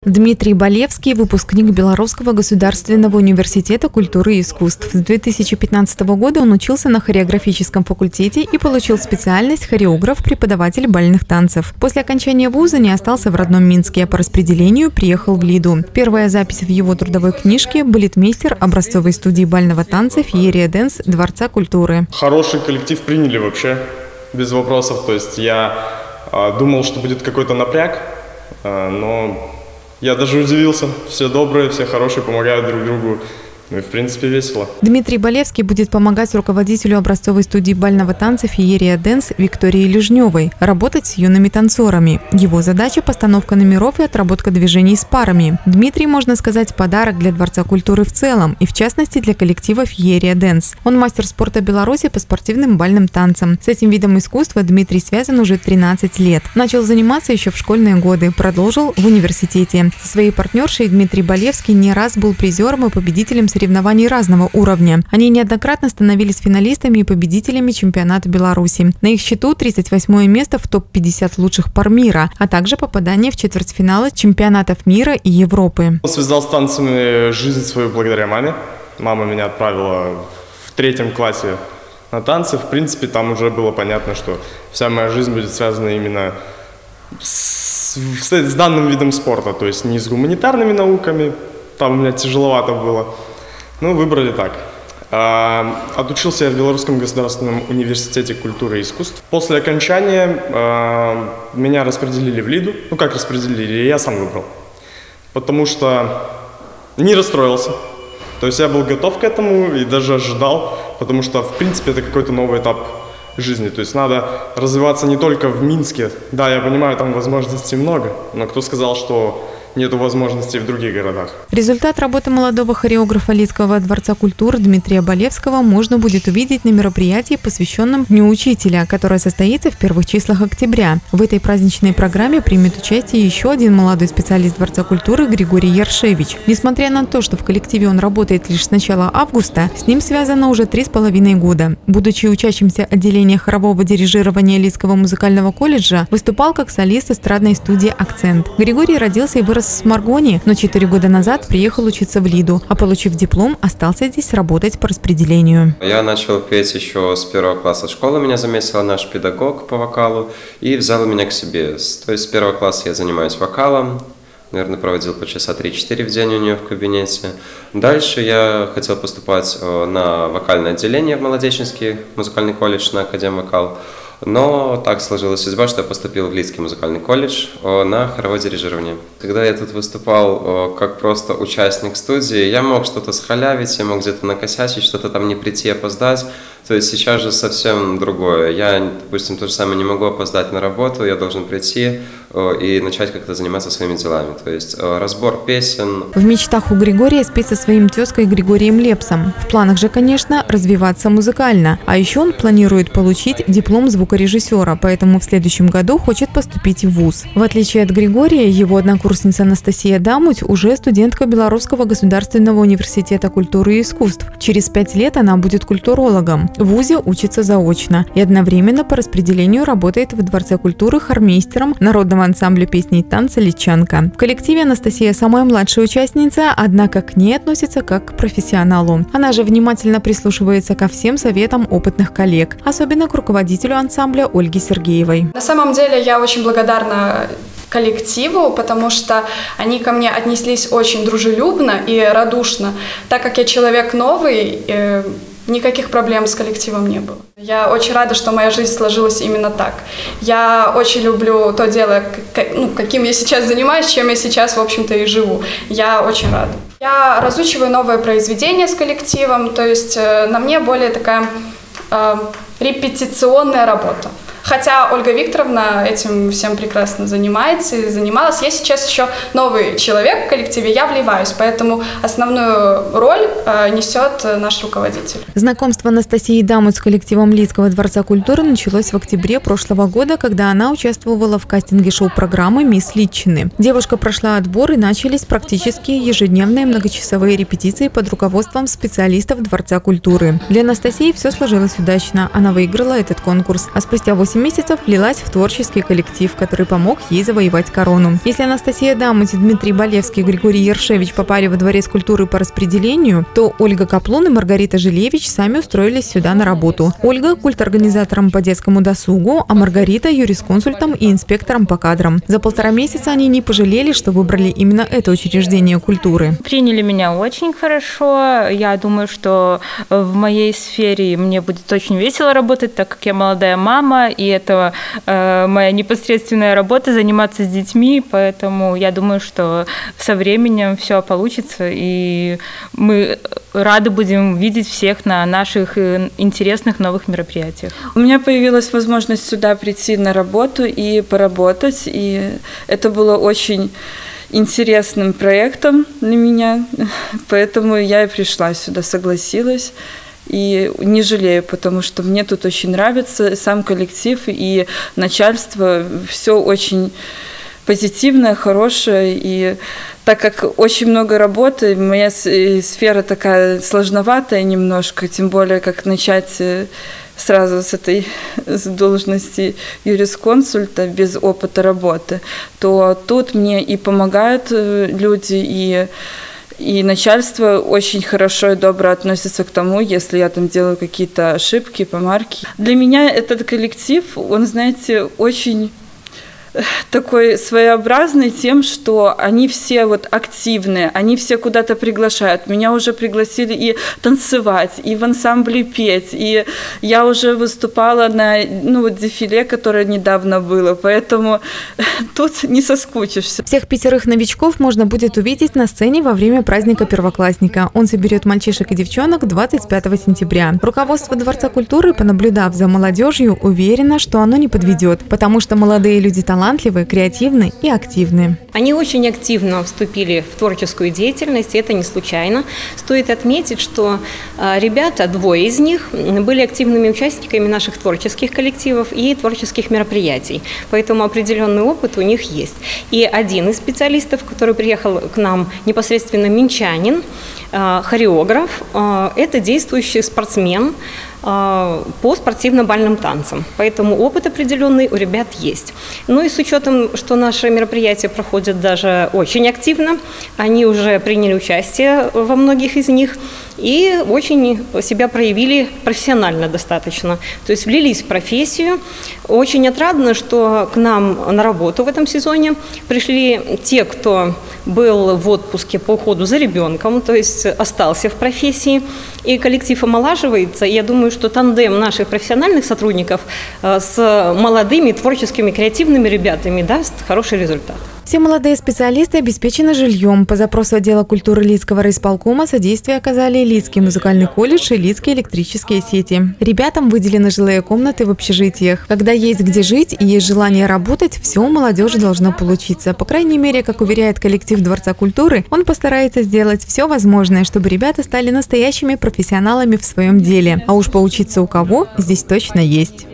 Дмитрий Болевский – выпускник Белорусского государственного университета культуры и искусств. С 2015 года он учился на хореографическом факультете и получил специальность хореограф-преподаватель бальных танцев. После окончания вуза не остался в родном Минске, а по распределению приехал в Лиду. Первая запись в его трудовой книжке – балетмейстер образцовой студии бального танца «Феерия Дэнс» Дворца культуры. Хороший коллектив приняли вообще, без вопросов. То есть я думал, что будет какой-то напряг, но... Я даже удивился. Все добрые, все хорошие, помогают друг другу. Ну и в принципе весело. Дмитрий Болевский будет помогать руководителю образцовой студии бального танца «Феерия Дэнс» Виктории Лежневой работать с юными танцорами. Его задача – постановка номеров и отработка движений с парами. Дмитрий, можно сказать, подарок для Дворца культуры в целом и в частности для коллектива «Феерия Дэнс». Он мастер спорта Беларуси по спортивным бальным танцам. С этим видом искусства Дмитрий связан уже 13 лет. Начал заниматься еще в школьные годы, продолжил в университете. Со своей партнершей Дмитрий Болевский не раз был призером и победителем соревнований разного уровня. Они неоднократно становились финалистами и победителями чемпионата Беларуси. На их счету 38 место в топ-50 лучших пар мира, а также попадание в четвертьфиналы чемпионатов мира и Европы. Связал с танцами жизнь свою благодаря маме. Мама меня отправила в 3 классе на танцы. В принципе, там уже было понятно, что вся моя жизнь будет связана именно с данным видом спорта, то есть не с гуманитарными науками. Там у меня тяжеловато было. Ну, выбрали так. Отучился я в Белорусском государственном университете культуры и искусств. После окончания меня распределили в Лиду. Ну, как распределили, я сам выбрал. Потому что не расстроился. То есть я был готов к этому и даже ожидал, потому что, в принципе, это какой-то новый этап жизни. То есть надо развиваться не только в Минске. Да, я понимаю, там возможностей много, но кто сказал, что нету возможностей в других городах. Результат работы молодого хореографа Лидского дворца культуры Дмитрия Болевского можно будет увидеть на мероприятии, посвященном Дню учителя, которое состоится в первых числах октября. В этой праздничной программе примет участие еще один молодой специалист Дворца культуры Григорий Яршевич. Несмотря на то, что в коллективе он работает лишь с начала августа, с ним связано уже 3,5 года. Будучи учащимся отделения хорового дирижирования Лидского музыкального колледжа, выступал как солист эстрадной студии «Акцент». Григорий родился и вырос в Сморгоне, но 4 года назад приехал учиться в Лиду, а получив диплом, остался здесь работать по распределению. Я начал петь еще с 1 класса школы, меня заметил наш педагог по вокалу и взял меня к себе. То есть с 1 класса я занимаюсь вокалом, наверное, проводил по часа 3-4 в день у нее в кабинете. Дальше я хотел поступать на вокальное отделение в Молодеченский музыкальный колледж на Академвокал. Но так сложилась судьба, что я поступил в Лидский музыкальный колледж на хоровое дирижирование. Когда я тут выступал как просто участник студии, я мог что-то схалявить, я мог где-то накосячить, что-то там не прийти, опоздать. То есть сейчас же совсем другое. Я, допустим, то же самое не могу опоздать на работу, я должен прийти и начать как-то заниматься своими делами. То есть разбор песен. В мечтах у Григория спеть со своим тезкой Григорием Лепсом. В планах же, конечно, развиваться музыкально. А еще он планирует получить диплом звукорежиссера, поэтому в следующем году хочет поступить в вуз. В отличие от Григория, его однокурсница Анастасия Дамуть уже студентка Белорусского государственного университета культуры и искусств. Через 5 лет она будет культурологом. В вузе учится заочно и одновременно по распределению работает в Дворце культуры хормейстером народного ансамбля песни и танца «Личанка». В коллективе Анастасия самая младшая участница, однако к ней относится как к профессионалу. Она же внимательно прислушивается ко всем советам опытных коллег, особенно к руководителю ансамбля Ольге Сергеевой. На самом деле я очень благодарна коллективу, потому что они ко мне отнеслись очень дружелюбно и радушно. Так как я человек новый, никаких проблем с коллективом не было. Я очень рада, что моя жизнь сложилась именно так. Я очень люблю то дело, каким я сейчас занимаюсь, чем я сейчас, в общем-то, и живу. Я очень рада. Я разучиваю новые произведения с коллективом, то есть на мне более такая репетиционная работа. Хотя Ольга Викторовна этим всем прекрасно занимается и занималась. Я сейчас еще новый человек в коллективе, я вливаюсь, поэтому основную роль несет наш руководитель. Знакомство Анастасии Дамуть с коллективом Лидского дворца культуры началось в октябре прошлого года, когда она участвовала в кастинге шоу-программы «Мисс Литчины». Девушка прошла отбор и начались практически ежедневные многочасовые репетиции под руководством специалистов Дворца культуры. Для Анастасии все сложилось удачно. Она выиграла этот конкурс, а спустя 8 8 месяцев влилась в творческий коллектив, который помог ей завоевать корону. Если Анастасия Дамуть, Дмитрий Болевский и Григорий Ершевич попали во Дворец культуры по распределению, то Ольга Каплун и Маргарита Жилевич сами устроились сюда на работу. Ольга – культорганизатором по детскому досугу, а Маргарита – юрисконсультом и инспектором по кадрам. За 1,5 месяца они не пожалели, что выбрали именно это учреждение культуры. Приняли меня очень хорошо. Я думаю, что в моей сфере мне будет очень весело работать, так как я молодая мама, и это моя непосредственная работа – заниматься с детьми, поэтому я думаю, что со временем все получится, и мы рады будем видеть всех на наших интересных новых мероприятиях. У меня появилась возможность сюда прийти на работу и поработать, и это было очень интересным проектом для меня, поэтому я и пришла сюда, согласилась. И не жалею, потому что мне тут очень нравится сам коллектив и начальство, все очень позитивное, хорошее. И так как очень много работы, моя сфера такая сложноватая немножко, тем более как начать сразу с должности юрисконсульта без опыта работы, то тут мне и помогают люди, и начальство очень хорошо и добро относится к тому, если я там делаю какие-то ошибки, помарки. Для меня этот коллектив, он, знаете, очень такой своеобразный тем, что они все вот активные, они все куда-то приглашают. Меня уже пригласили и танцевать, и в ансамбле петь, и я уже выступала на дефиле, которое недавно было, поэтому тут не соскучишься. Всех 5 новичков можно будет увидеть на сцене во время праздника первоклассника. Он соберет мальчишек и девчонок 25 сентября. Руководство Дворца культуры, понаблюдав за молодежью, уверено, что оно не подведет, потому что молодые люди талантливые, креативны и активны. Они очень активно вступили в творческую деятельность, и это не случайно. Стоит отметить, что ребята, 2 из них, были активными участниками наших творческих коллективов и творческих мероприятий, поэтому определенный опыт у них есть. И один из специалистов, который приехал к нам, непосредственно минчанин, хореограф, это действующий спортсмен по спортивно-бальным танцам. Поэтому опыт определенный у ребят есть. Ну и с учетом, что наши мероприятия проходят даже очень активно, они уже приняли участие во многих из них и очень себя проявили профессионально достаточно. То есть влились в профессию. Очень отрадно, что к нам на работу в этом сезоне пришли те, кто был в отпуске по уходу за ребенком, то есть остался в профессии, и коллектив омолаживается. И я думаю, что тандем наших профессиональных сотрудников с молодыми, творческими, креативными ребятами даст хороший результат. Все молодые специалисты обеспечены жильем. По запросу отдела культуры Лидского райисполкома содействие оказали Лидский музыкальный колледж и Лидские электрические сети. Ребятам выделены жилые комнаты в общежитиях. Когда есть где жить и есть желание работать, все у молодежи должно получиться. По крайней мере, как уверяет коллектив Дворца культуры, он постарается сделать все возможное, чтобы ребята стали настоящими профессионалами в своем деле. А уж поучиться у кого здесь точно есть.